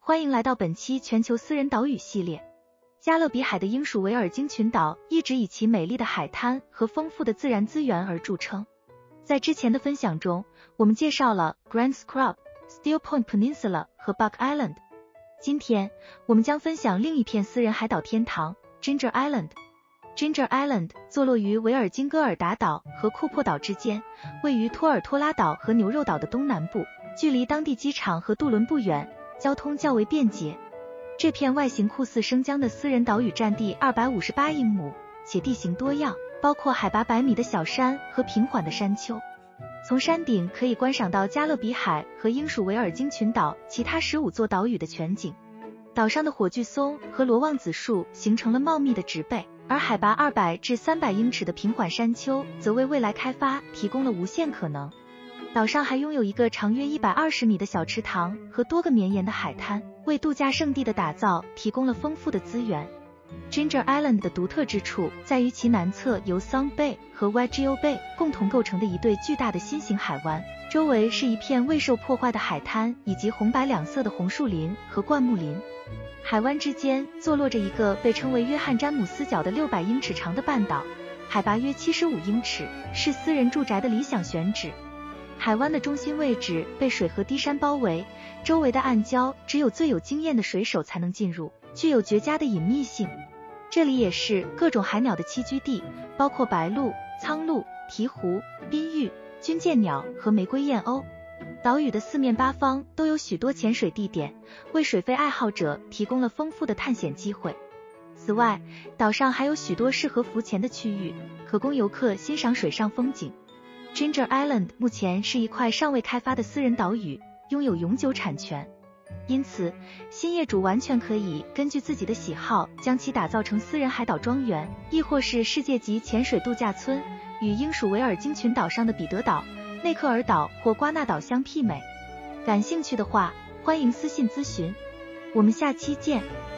欢迎来到本期全球私人岛屿系列。加勒比海的英属维尔京群岛一直以其美丽的海滩和丰富的自然资源而著称。在之前的分享中，我们介绍了 Grand Scrub、Steele Point Peninsula 和 Buck Island。今天，我们将分享另一片私人海岛天堂 Ginger Island。Ginger Island 坐落于维尔京戈尔达岛和库珀岛之间，位于托尔托拉岛和牛肉岛的东南部，距离当地机场和渡轮不远，交通较为便捷。这片外形酷似生姜的私人岛屿占地258英亩，且地形多样，包括海拔100米的小山和平缓的山丘。从山顶可以观赏到加勒比海和英属维尔京群岛其他15座岛屿的全景。岛上的火炬松和罗望子树形成了茂密的植被，而海拔200至300英尺的平缓山丘则为未来开发提供了无限可能。岛上还拥有一个长约120米的小池塘和多个绵延的海滩，为度假胜地的打造提供了丰富的资源。Ginger Island 的独特之处在于其南侧由 Song Bay 和 Waigeo Bay 共同构成的一对巨大的新型海湾，周围是一片未受破坏的海滩以及红白两色的红树林和灌木林。海湾之间坐落着一个被称为约翰詹姆斯角的600英尺长的半岛，海拔约75英尺，是私人住宅的理想选址。海湾的中心位置被水和低山包围，周围的暗礁只有最有经验的水手才能进入，具有绝佳的隐秘性。这里也是各种海鸟的栖居地，包括白鹭、苍鹭、鹈鹕、滨鹬、军舰鸟和玫瑰燕鸥。岛屿的四面八方都有许多潜水地点，为水肺爱好者提供了丰富的探险机会。此外，岛上还有许多适合浮潜的区域，可供游客欣赏水上风景。Ginger Island 目前是一块尚未开发的私人岛屿，拥有永久产权，因此新业主完全可以根据自己的喜好将其打造成私人海岛庄园，亦或是世界级潜水度假村，与英属维尔京群岛上的彼得岛、内克尔岛或瓜纳岛相媲美。感兴趣的话，欢迎私信咨询。我们下期见。